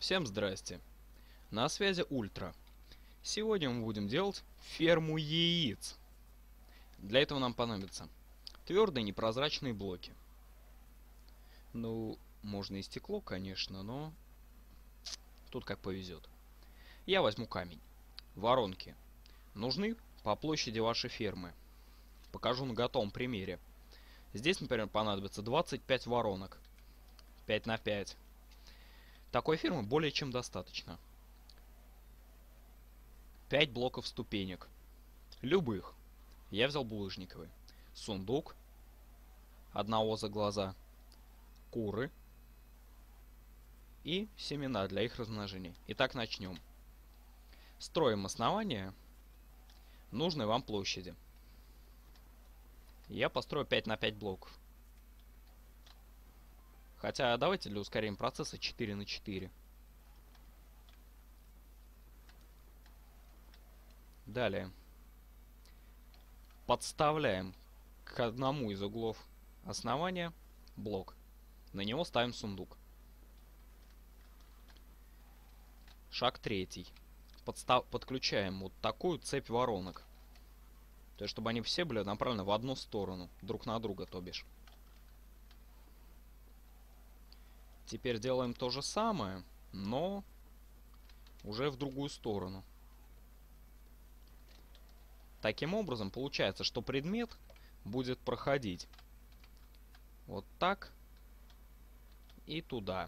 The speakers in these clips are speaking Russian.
Всем здрасте. На связи Ультра. Сегодня мы будем делать ферму яиц. Для этого нам понадобятся твердые непрозрачные блоки. Ну, можно и стекло, конечно, но тут как повезет. Я возьму камень. Воронки. Нужны по площади вашей фермы. Покажу на готовом примере. Здесь, например, понадобится 25 воронок. 5 на 5. Такой фермы более чем достаточно. 5 блоков ступенек. Любых. Я взял булыжниковый. Сундук. Одного за глаза. Куры. И семена для их размножения. Итак, начнем. Строим основание нужной вам площади. Я построю 5 на 5 блоков. Хотя давайте для ускорения процесса 4 на 4. Далее. Подставляем к одному из углов основания блок. На него ставим сундук. Шаг третий. Подключаем вот такую цепь воронок. То есть, чтобы они все были направлены в одну сторону. Друг на друга, то бишь. Теперь делаем то же самое, но уже в другую сторону. Таким образом, получается, что предмет будет проходить вот так и туда.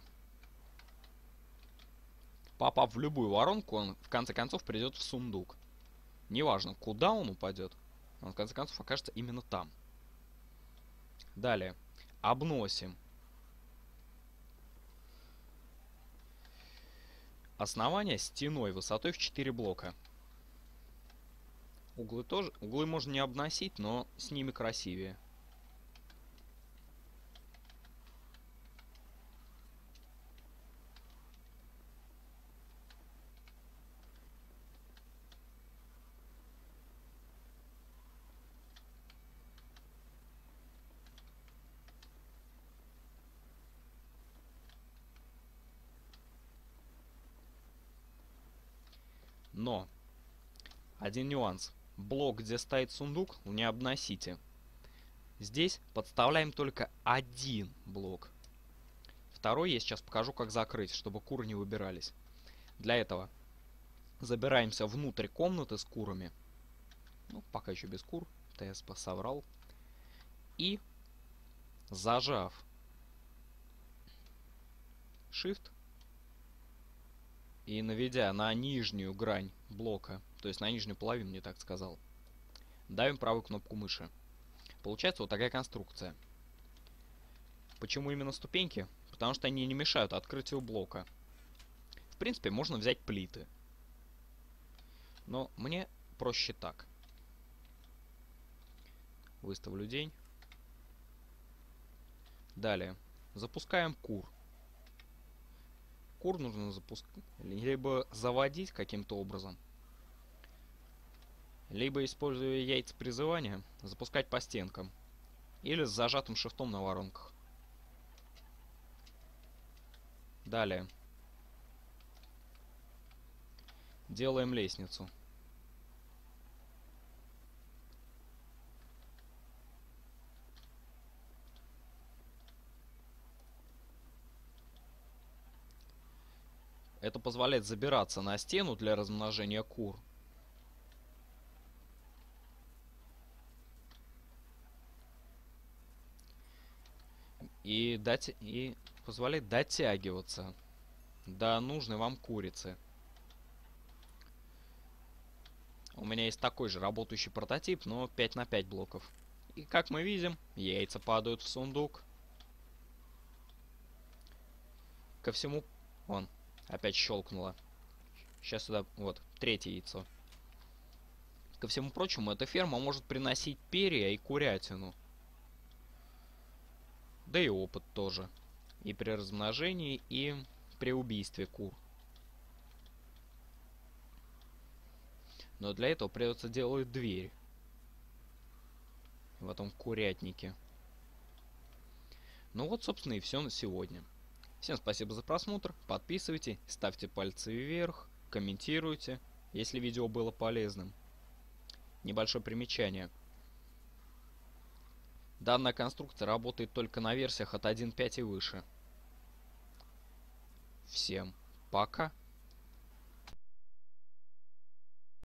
Попав в любую воронку, он в конце концов придет в сундук. Неважно, куда он упадет, он в конце концов окажется именно там. Далее. Обносим основание стеной высотой в 4 блока. Углы можно не обносить, но с ними красивее. Но один нюанс. Блок, где стоит сундук, не обносите. Здесь подставляем только один блок. Второй я сейчас покажу, как закрыть, чтобы куры не выбирались. Для этого забираемся внутрь комнаты с курами. Ну, пока еще без кур. ТС соврал. И, зажав Shift и наведя на нижнюю грань блока, то есть на нижнюю половину, не так сказал, давим правую кнопку мыши. Получается вот такая конструкция. Почему именно ступеньки? Потому что они не мешают открытию блока. В принципе, можно взять плиты. Но мне проще так. Выставлю день. Далее. Запускаем кур. Кур нужно запускать, либо заводить каким-то образом, либо, используя яйца призывания, запускать по стенкам. Или с зажатым шифтом на воронках. Далее. Делаем лестницу. Это позволяет забираться на стену для размножения кур. И позволяет дотягиваться до нужной вам курицы. У меня есть такой же работающий прототип, но 5 на 5 блоков. И как мы видим, яйца падают в сундук. Ко всему... Вон, опять щелкнуло. Сейчас сюда... Вот, третье яйцо. Ко всему прочему, эта ферма может приносить перья и курятину. Да и опыт тоже. И при размножении, и при убийстве кур. Но для этого придется делать дверь в этом курятнике. Ну вот, собственно, и все на сегодня. Всем спасибо за просмотр, подписывайтесь, ставьте пальцы вверх, комментируйте, если видео было полезным. Небольшое примечание. Данная конструкция работает только на версиях от 1.5 и выше. Всем пока.